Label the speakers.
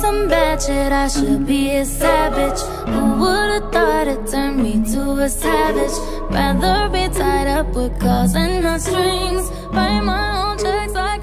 Speaker 1: some bad shit, I should be a savage. Who would've thought it turned me to a savage? Rather be tied up with calls and not strings. Write my own checks like